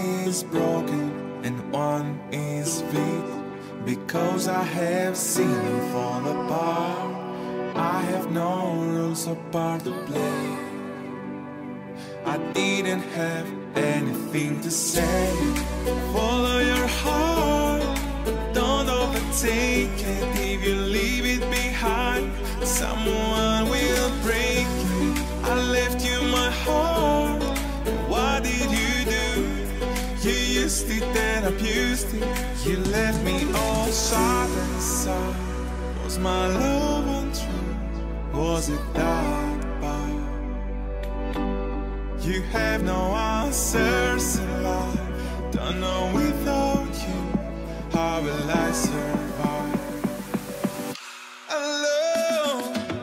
is broken and one is fit. Because I have seen you fall apart, I have no rules apart to play. I didn't have anything to say. Follow your heart, don't overtake it. If you leave it behind, someone will break it. I left you my heart, what did you do? You used it, then abused it. You left me all sad inside. Was my love untrue? Was it that bad? You have no answers in life. Don't know without you, how will I survive? Alone.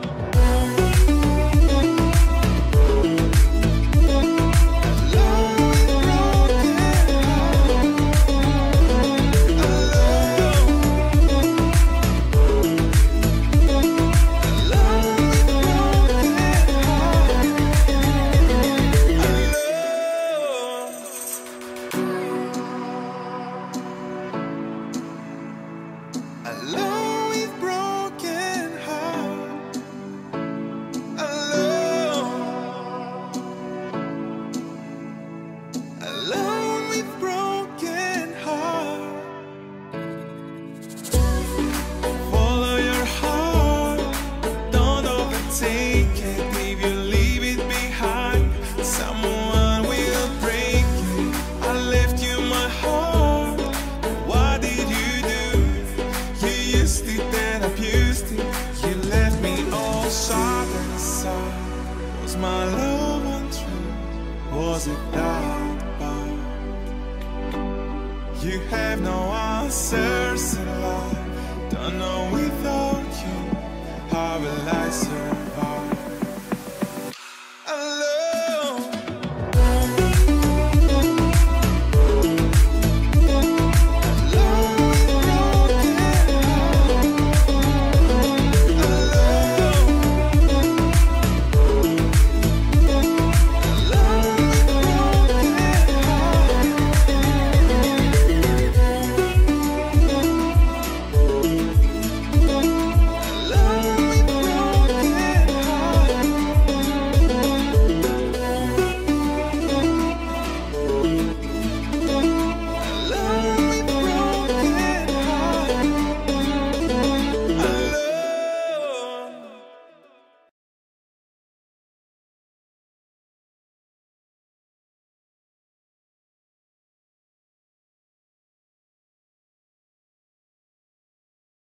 Alone with broken heart. Alone. Alone with broken heart. Follow your heart, don't overtake it. If you leave it behind, someone will break it. I left you my heart, what did you do? You used it, then abused it. You left me all sad inside. Was my love untrue? Was it that bad? You have no answers in life. Don't know without you, how will I survive?